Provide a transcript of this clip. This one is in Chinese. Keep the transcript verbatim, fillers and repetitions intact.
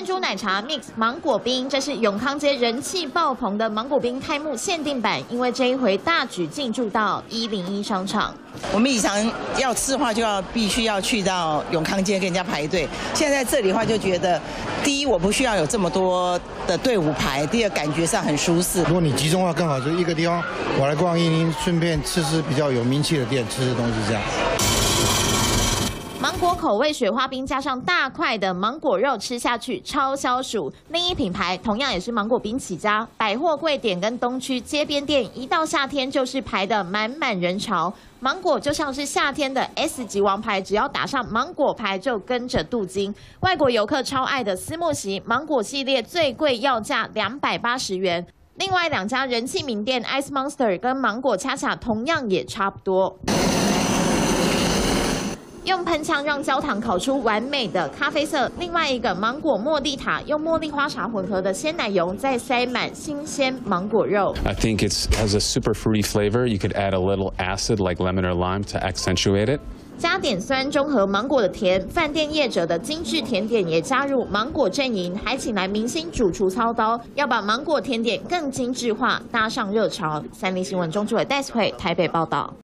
珍珠奶茶 mix 芒果冰，这是永康街人气爆棚的芒果冰开幕限定版，因为这一回大举进驻到一零一商场。 我们以前要吃的话，就要必须要去到永康街跟人家排队。现在在这里的话，就觉得第一我不需要有这么多的队伍排，第二感觉上很舒适。 如果你集中的话更好，就是一个地方我来逛一零一，顺便吃吃比较有名气的店，吃吃东西这样。 芒果口味雪花冰加上大块的芒果肉，吃下去超消暑。另一品牌同样也是芒果冰起家，百货柜点跟东区街边店，一到夏天就是排的满满人潮。芒果就像是夏天的 S 级王牌，只要打上芒果牌就跟着镀金。外国游客超爱的丝木席芒果系列最贵要价两百八十元。另外两家人气名店 Ice Monster 跟芒果恰恰同样也差不多。 用喷枪让焦糖烤出完美的咖啡色，另外一个芒果茉莉塔用茉莉花茶混合的鲜奶油，再塞满新鲜芒果肉。 I think it has a super fruity flavor. You could add a little acid like lemon or lime to accentuate it. 加点酸中和芒果的甜，饭店业者的精致甜点也加入芒果阵营，还请来明星主厨操刀，要把芒果甜点更精致化，搭上热潮。三立新闻钟志伟、戴思慧台北报道。